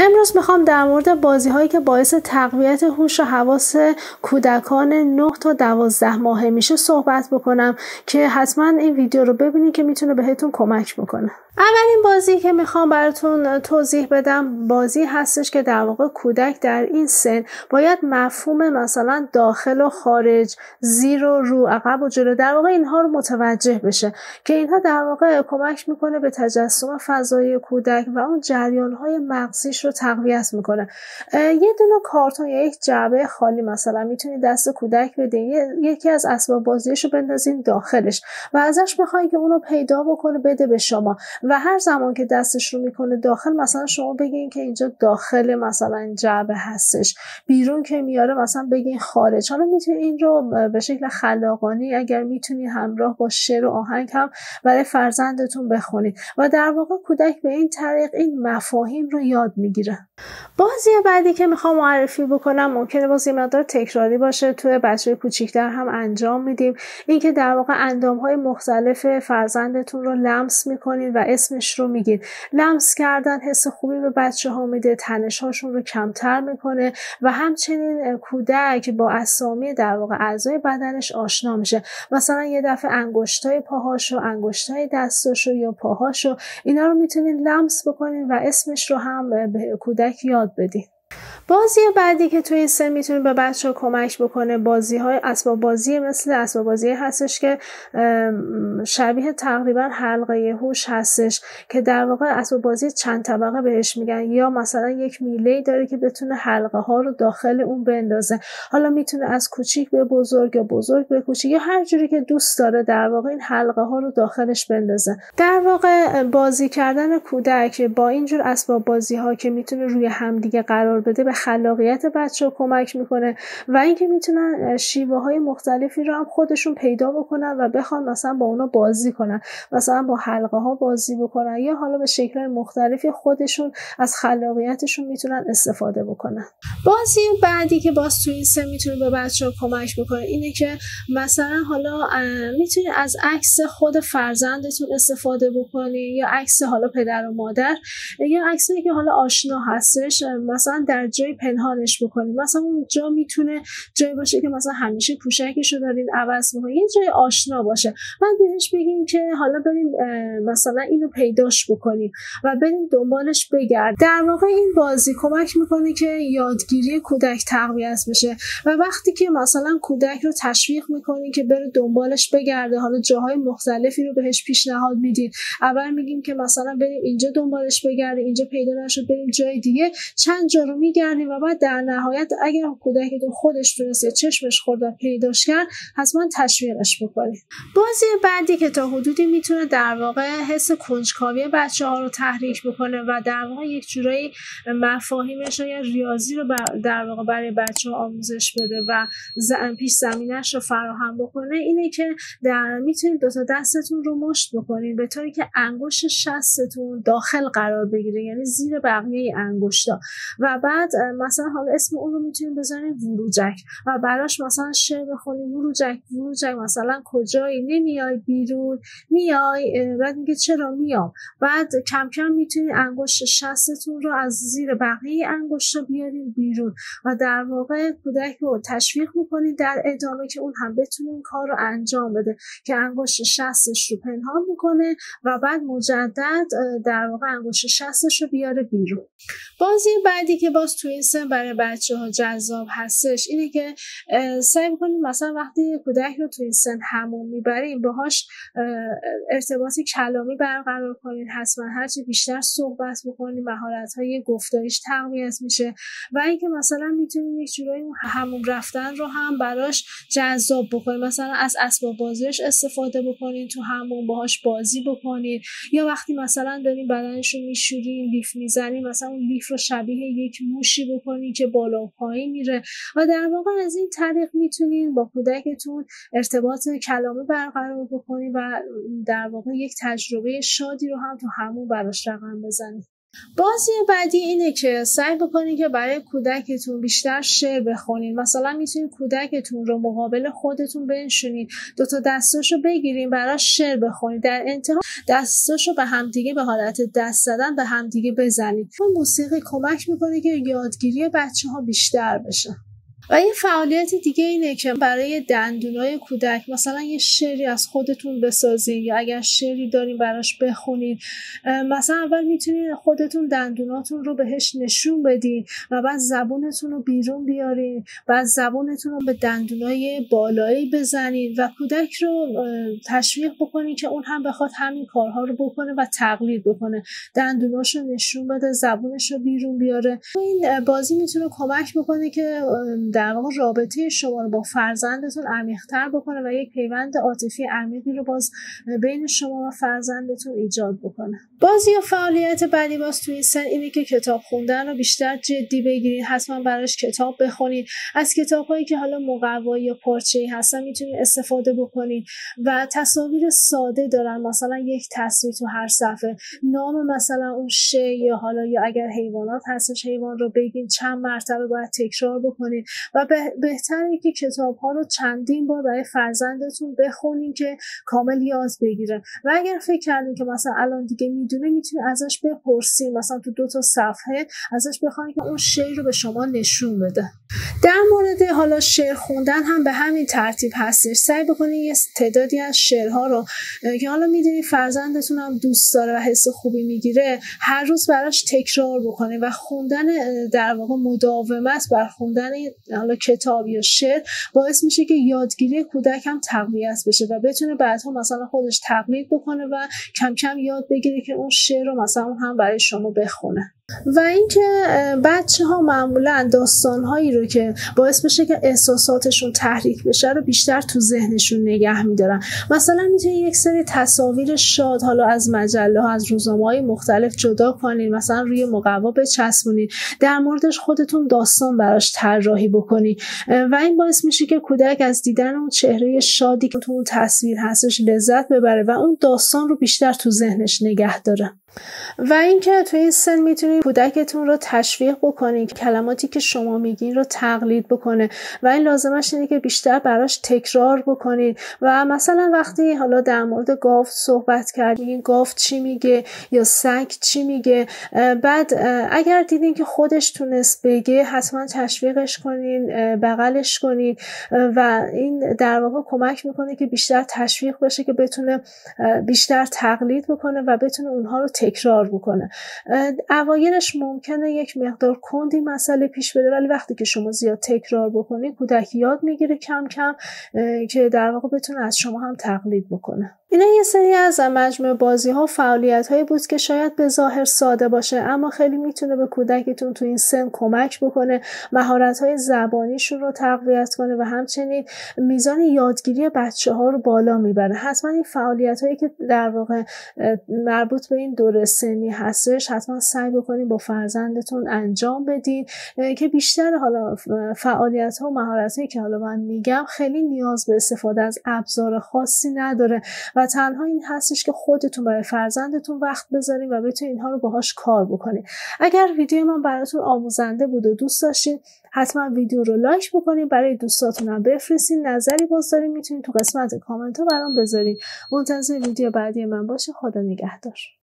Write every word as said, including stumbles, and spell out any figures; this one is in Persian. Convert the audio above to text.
امروز میخوام در مورد بازی هایی که باعث تقویت هوش و حواس کودکان نه تا دوازده ماهه میشه صحبت بکنم که حتما این ویدیو رو ببینید که میتونه بهتون کمک بکنه. اولین بازی که میخوام براتون توضیح بدم بازی هستش که در واقع کودک در این سن باید مفهوم مثلا داخل و خارج، زیر و رو، عقب و جلو در واقع اینها رو متوجه بشه که اینها در واقع کمک میکنه به تجسم فضای کودک و اون جریان‌های مغزیش رو تقویت میکنه. یه دونه کارتون یا یک جعبه خالی مثلا میتونید دست کودک بدین، یکی از اسباب بازیش رو بندازین داخلش و ازش بخواید که اونو پیدا بکنه بده به شما و هر زمان که دستش رو میکنه داخل مثلا شما بگین که اینجا داخل مثلا جعبه هستش، بیرون که میاره مثلا بگین خارج. حالا میتونید این رو به شکل خلاقانه اگر میتونید همراه با شعر و آهنگ هم برای فرزندتون بخونید و در واقع کودک به این طریق این مفاهیم رو یاد میگیره. بازی بعدی که میخوام معرفی بکنم ممکنه بازی مقدار تکراری باشه، توی بچه کوچیک‌تر هم انجام میدیم. این که در واقع اندام‌های مختلف فرزندتون رو لمس میکنید و اسمش رو میگید. لمس کردن حس خوبی به بچه‌ها میده، تنش‌هاشون رو کمتر میکنه و همچنین کودک با اسامی در واقع اعضای بدنش آشنا میشه. مثلا یه دفعه انگشتای پاهاشو، انگشتای دستاشو یا پاهاشو اینا رو میتونید لمس بکنید و اسمش رو هم به کودک یاد بدید. بازی بعدی که توی این سن میتونه به بچه ها کمک بکنه بازی های اسباب بازی مثل اسباب بازی هستش که شبیه تقریبا حلقه هوش هستش که در واقع اسباب بازی چند طبقه بهش میگن، یا مثلا یک میله داره که بتونه حلقه ها رو داخل اون بندازه. حالا میتونه از کوچیک به بزرگ یا بزرگ به کوچیک یا هر جوری که دوست داره در واقع این حلقه ها رو داخلش بندازه. در واقع بازی کردن کودک با اینجور اسباب بازی ها که میتونه روی همدیگه قرار بده به خلاقیت بچه کمک میکنه و اینکه میتونن شیوه های مختلفی رو هم خودشون پیدا بکنن و بخوان مثلا با اونا بازی کنن، مثلا با حلقه ها بازی بکنن یا حالا به شکل مختلفی خودشون از خلاقیتشون میتونن استفاده بکنن. بازی بعدی که باز تو این سن میتونه به بچه ها کمک بکنه اینه که مثلا حالا میتونید از عکس خود فرزندتون استفاده بکنید یا عکس حالا پدر و مادر یا عکسی که حالا آشنا هستش مثلا در جای پنهانش بکنید. مثلا اون جا میتونه جایی باشه که مثلا همیشه پوشکش رو دارین عوض میکنید، یه جای آشنا باشه. بعد بهش بگین که حالا بریم مثلا اینو پیداش بکنیم و بریم دنبالش بگرد. در واقع این بازی کمک میکنه که یادگیری کودک تقویت بشه و وقتی که مثلا کودک رو تشویق میکنین که بره دنبالش بگرده، حالا جاهای مختلفی رو بهش پیشنهاد میدین. اول میگیم که مثلا بریم اینجا دنبالش بگردیم، اینجا پیدا نشد بریم جای دیگه، چند جا رو میگردیم و بعد در نهایت اگر کودکتون خودش تونست یا چشمش خورد و پیداش کرد حتما تشویقش بکنید. بازی بعدی که تا حدودی میتونه در واقع حس کنجکاوی بچه ها رو تحریک بکنه و در واقع یک جورایی مفاهیمش یا ریاضی رو در واقع برای بچه ها آموزش بده و پیش زمینش رو فراهم بکنه اینه که در میتونید دو تا دستتون رو مشت بکنید به طوری که انگشت شستتون داخل قرار بگیره، یعنی زیر بقیه انگشتا، و بعد مثلا حالا اسم اون رو میتونید بزنید وروجک و براش مثلا شعر بخونید وروجک وروجک مثلا کجایی، نمیای بیرون، میای، بعد میگه چرا میام. بعد کم کم میتونید انگشت شستتون رو از زیر بقیه انگشتا بیارید بیرون و در واقع کودک رو تشویق میکنید در ادامه که اون هم بتونه این کار رو انجام بده که انگشت شستش رو پنهان میکنه و بعد مجدد در واقع انگشت شستش رو بیاره بیرون. بازی بعدی که باز توی این سن برای بچه ها جذاب هستش اینه که سعی کنید مثلا وقتی کودک رو توی این سن حموم میبریم باهاش ارتباطی کلامی برقرار کنید. حتما هرچی بیشتر صحبت بکنید مهارت های گفتاریش تقویت میشه و اینکه مثلا میتونید یک جورایی حموم رفتن رو هم براش جذاب بکنید، مثلا از اسباب بازیش استفاده بکنید، تو حموم باهاش بازی بکنید یا وقتی مثلا دارین بدنش رو میشورین لیف میزنین مثلا اون لیف رو شبیه یک موشی بکنید که بالا و پایین میره و در واقع از این طریق میتونین با کودکتون ارتباط کلامی برقرار بکنید و در واقع یک تجربه شادی رو هم تو همون براش رقم بزنید. بازی بعدی اینه که سعی بکنید که برای کودکتون بیشتر شعر بخونید. مثلا میتونید کودکتون رو مقابل خودتون بنشونید، دو تا دستاشو بگیرین براش شعر بخونید، در انتها دستاشو به همدیگه به حالت دست زدن به همدیگه بزنید. اون موسیقی کمک میکنه که یادگیری بچه‌ها بیشتر بشه. و یه فعالیت دیگه اینه که برای دندونای کودک مثلا یه شعری از خودتون بسازین، یا اگر شعری دارین براش بخونین. مثلا اول میتونین خودتون دندوناتون رو بهش نشون بدین و بعد زبونتون رو بیرون بیارین، بعد زبونتون رو به دندونای بالایی بزنین و کودک رو تشویق بکنین که اون هم بخواد همین کارها رو بکنه و تقلید بکنه، دندوناشو نشون بده، زبونش رو بیرون بیاره. این بازی میتونه کمک بکنه که در واقع رابطه شما رو با فرزندتون عمیق‌تر بکنه و یک پیوند عاطفی عمیقی رو باز بین شما و فرزندتون ایجاد بکنه. بازی و فعالیت بعدی باز توی این سن اینه که کتاب خوندن رو بیشتر جدی بگیرید. حتما براش کتاب بخونید. از کتاب‌هایی که حالا مقوایی یا پارچه‌ای هستن میتونید استفاده بکنید و تصاویر ساده دارن، مثلا یک تصویر تو هر صفحه، نام مثلا اون شی، یا حالا یا اگر حیوانات هستش حیوان رو بگین، چند مرتبه باید تکرار بکنید و به بهتره که کتاب‌ها رو چندین بار برای فرزندتون بخونین که کامل یاد بگیره. و اگر فکر کردین که مثلا الان دیگه میدونه، میتونید ازش بپرسین، مثلا تو دو تا صفحه ازش بخواین که اون شعر رو به شما نشون بده. در مورد حالا شعر خوندن هم به همین ترتیب هستش. سعی بکنین یه تعدادی از شعرها رو که حالا میدونید فرزندتون هم دوست داره و حس خوبی میگیره، هر روز براش تکرار بکنه و خوندن در واقع مداومت بر خوندن حالا کتاب یا شعر باعث میشه که یادگیری کودک هم تقویت بشه و بتونه بعدها مثلا خودش تقلید بکنه و کم کم یاد بگیره که اون شعر رو مثلا هم برای شما بخونه. و اینکه بچه‌ها معمولا داستان‌هایی رو که باعث بشه که احساساتشون تحریک بشه رو بیشتر تو ذهنشون نگه می‌دارن. مثلا میتونید یک سری تصاویر شاد حالا از مجله‌ها، از روزنامه‌های مختلف جدا کنین، مثلا روی مقوا بچسبونین، در موردش خودتون داستان براش طراحی بکنین و این باعث میشه که کودک از دیدن اون چهره شادی که تو اون تصویر هستش لذت ببره و اون داستان رو بیشتر تو ذهنش نگه داره. و اینکه تو این سن میتونید کودکتون رو تشویق بکنید کلماتی که شما میگین رو تقلید بکنه و این لازمش اینه که بیشتر براش تکرار بکنید. و مثلا وقتی حالا در مورد گاو صحبت کردین، گاو چی میگه یا سگ چی میگه، بعد اگر دیدین که خودش تونست بگه حتما تشویقش کنین، بغلش کنین و این در واقع کمک میکنه که بیشتر تشویق بشه که بتونه بیشتر تقلید بکنه و بتونه اونها رو تکرار بکنه. اوایلش ممکنه یک مقدار کندی مسئله پیش بره، ولی وقتی که شما زیاد تکرار بکنید کودک یاد میگیره کم کم که در واقع بتونه از شما هم تقلید بکنه. اینا یه سری از مجموعه بازی ها و فعالیت هایی بود که شاید به ظاهر ساده باشه اما خیلی میتونه به کودکتون تو این سن کمک بکنه، مهارت های زبانیشون رو تقویت کنه و همچنین میزان یادگیری بچه ها رو بالا میبره. حتما این فعالیت هایی که در واقع مربوط به این دوره سنی هستش حتما سعی بکنید با فرزندتون انجام بدین که بیشتر حالا فعالیت ها و مهارت هایی که حالا من میگم خیلی نیاز به استفاده از ابزار خاصی نداره و تنها این هستش که خودتون برای فرزندتون وقت بذارین و بتونین اینها رو باهاش کار بکنین. اگر ویدیو من براتون آموزنده بود و دوست داشتین حتما ویدیو رو لایک بکنین، برای دوستاتون هم بفرستین. نظری باز دارین میتونین تو قسمت کامنت ها برام بذارین. منتظر ویدیو بعدی من باشه. خدا نگهدار.